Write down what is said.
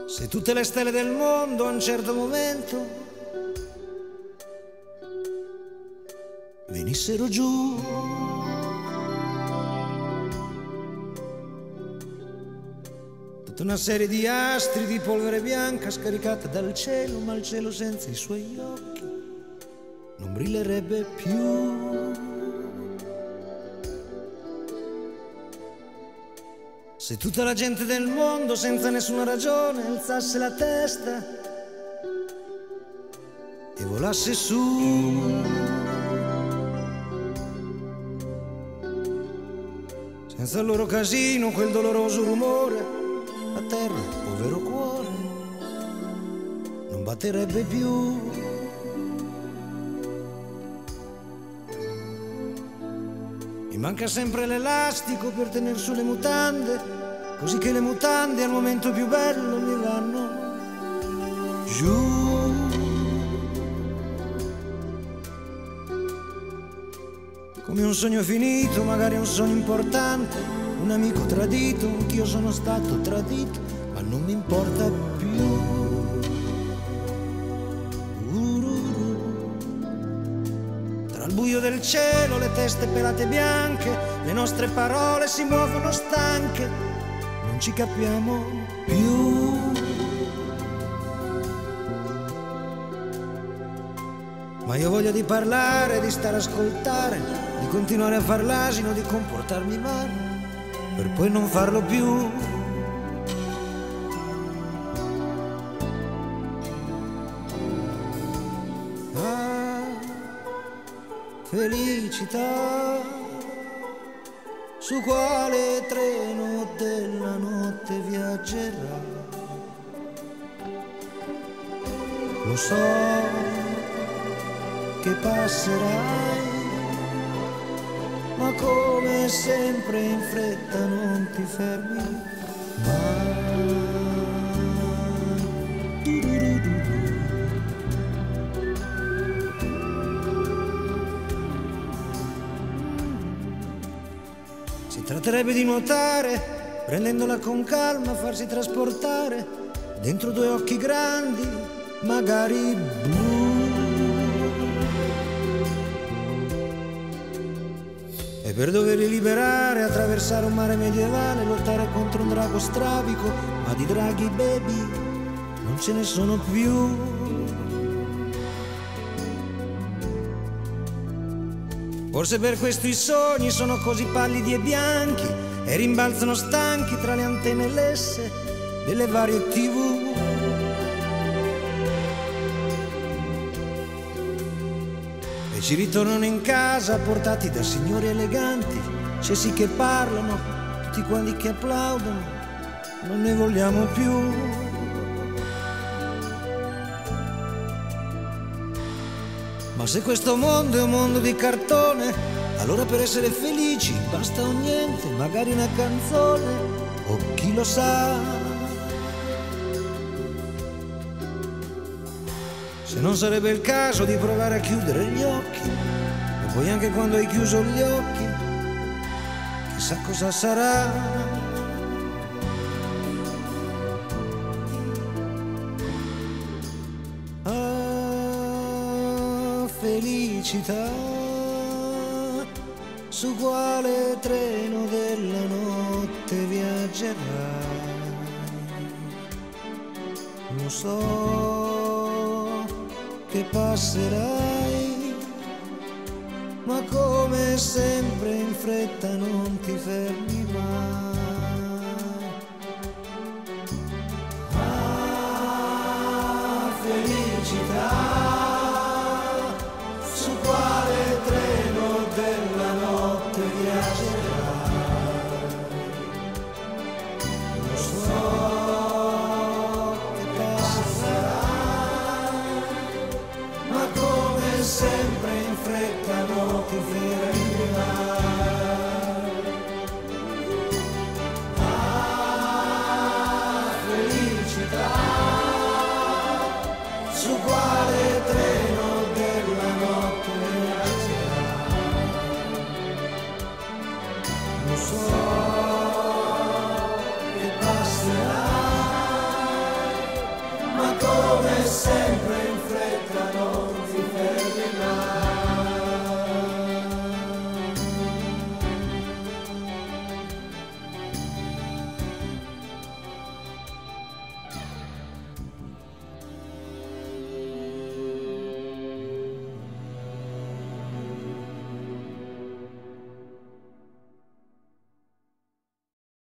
Se tutte le stelle del mondo a un certo momento venissero giù, tutta una serie di astri di polvere bianca scaricata dal cielo, ma il cielo senza i suoi occhi non brillerebbe più. Se tutta la gente del mondo senza nessuna ragione alzasse la testa e volasse su, senza il loro casino, quel doloroso rumore, la terra, povero cuore, non batterebbe più. Mi manca sempre l'elastico per tener su le mutande, così che le mutande al momento più bello mi vanno giù. Come un sogno finito, magari un sogno importante, un amico tradito, anch'io sono stato tradito, ma non mi importa più. Tra il buio del cielo, le teste pelate bianche, le nostre parole si muovono stanche, non ci capiamo più. Ma io ho voglia di parlare, di stare a ascoltare, di continuare a far l'asino, di comportarmi male, per poi non farlo più. Ah, felicità, su quale treno della notte viaggerà? Lo so che passerai, ma come sempre in fretta non ti fermi mai. Si tratterebbe di nuotare, prendendola con calma, farsi trasportare dentro due occhi grandi, magari blu. E per doverli liberare, attraversare un mare medievale, lottare contro un drago strabico, ma di draghi baby non ce ne sono più. Forse per questo i sogni sono così pallidi e bianchi e rimbalzano stanchi tra le antenne lesse delle varie TV. E ci ritornano in casa portati da signori eleganti, cessi che parlano, tutti quanti che applaudono, non ne vogliamo più. Ma se questo mondo è un mondo di cartone, allora per essere felici basta un niente, magari una canzone, o chi lo sa. Se non sarebbe il caso di provare a chiudere gli occhi, e poi anche quando hai chiuso gli occhi, chissà cosa sarà. Ah, felicità, su quale treno della notte viaggerai? Lo so che passerai, ma come sempre in fretta non ti fermi mai. Ah, felicità, su quale treno della notte viaggerai? Lo so che passerai, ma come sempre in fretta non ti fermi mai. Ah, felicità, su quale treno della notte viaggerai? Lo so